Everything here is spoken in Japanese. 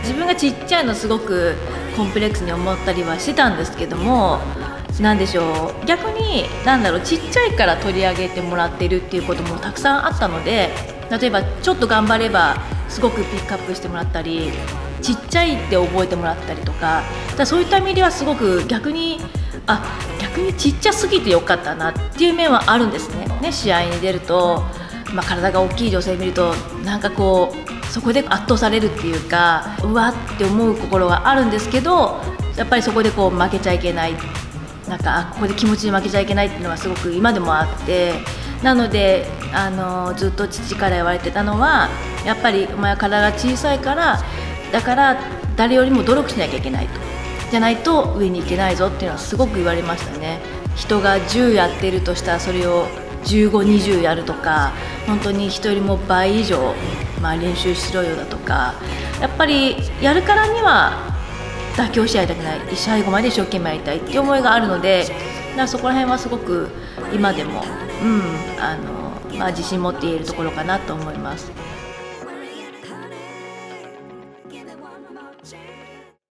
自分がちっちゃいのすごくコンプレックスに思ったりはしてたんですけども、なんでしょう、逆にちっちゃいから取り上げてもらってるっていうこともたくさんあったので、例えばちょっと頑張ればすごくピックアップしてもらったり、ちっちゃいって覚えてもらったりとか、そういった意味ではすごく逆にちっちゃすぎてよかったなっていう面はあるんですね。試合に出ると、体が大きい女性見るとそこで圧倒されるっていうか、うわって思う心があるんですけど、やっぱりそこで負けちゃいけない、ここで気持ちに負けちゃいけないっていうのはすごく今でもあって、なのでずっと父から言われてたのは、やっぱりお前は体が小さいから、だから誰よりも努力しなきゃいけないと、じゃないと上に行けないぞっていうのはすごく言われましたね。人が10やってるとしたらそれを15、20やるとか、本当に人よりも倍以上、練習しろよだとか、やっぱりやるからには妥協しちゃいたくない、最後まで一生懸命やりたいっていう思いがあるので、そこら辺はすごく今でも、自信持って言えるところかなと思います。